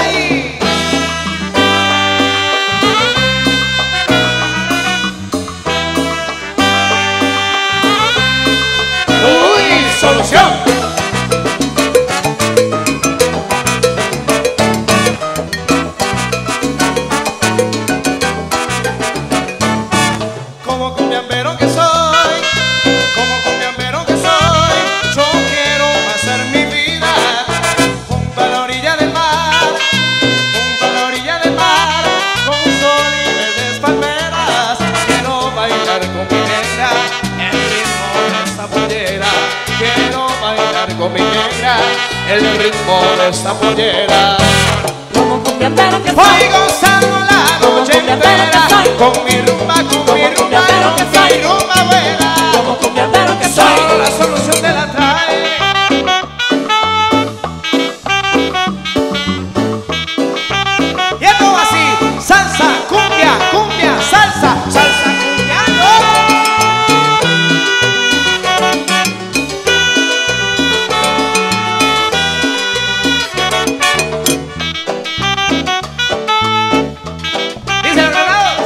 ahí. Uy, solución. Como cumbiambero que soy, como cumbiambero que soy, yo quiero hacer mi vida junto a la orilla del mar, junto a la orilla del mar, con sol y verdes palmeras. Quiero bailar con mi negra el ritmo de esta pollera. Quiero bailar con mi negra el ritmo de esta pollera. Como cumbiambero que Voy soy, gozando la noche entera con mi rumba, con mi rumba, con mi rumba buena. como cumbiambero que Solo soy. la solución te la trae. Y esto va así: salsa, cumbia, cumbia, salsa, salsa, cumbia. Dice los granados.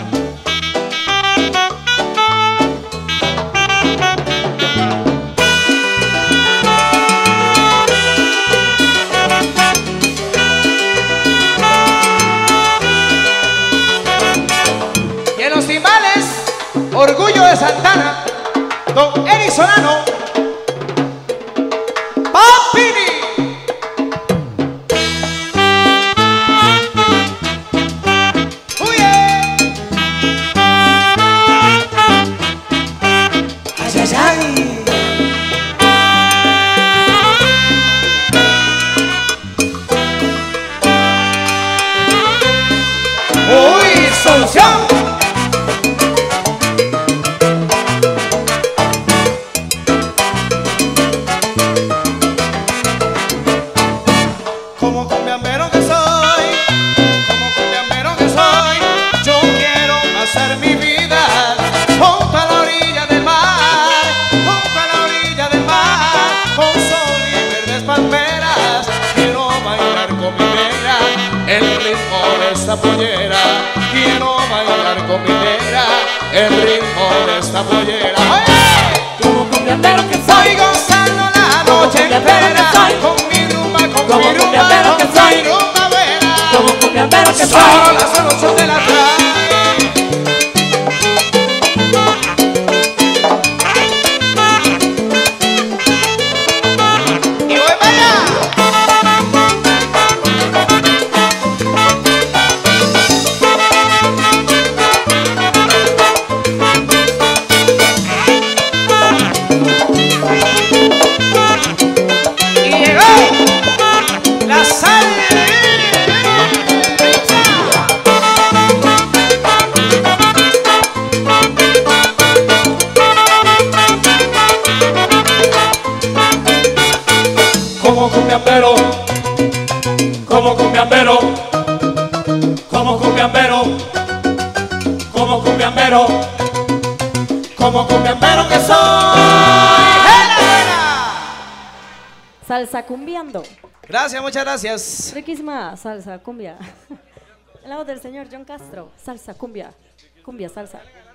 Y en los timbales, Orgullo de Santana, Don Eri Solano, Papini. Uye. Ay, ay, ay. Uy, solución. Como cumbiambero que soy, como cumbiambero que soy, yo quiero hacer mi vida junto a la orilla del mar, junto a la orilla del mar, con sol y verdes palmeras. Quiero bailar con mi negra el ritmo de esta pollera. Quiero bailar con mi negra el ritmo de esta pollera. ¡Oye! Como cumbiambero que Voy soy, gozando la noche entera con mi rumba, con como mi rumba, cumbiambero que con soy. mi rumba buena. como cumbiambero que Solo soy. la solución de la trae. Y voy para allá. Y llegó la salsa. Como cumbiambero, como cumbiambero, como cumbiambero, como cumbiambero, como cumbiambero que soy. Salsa cumbiando. Gracias, muchas gracias. Riquísima salsa cumbia. En la voz del señor John Castro. Salsa cumbia. Cumbia salsa.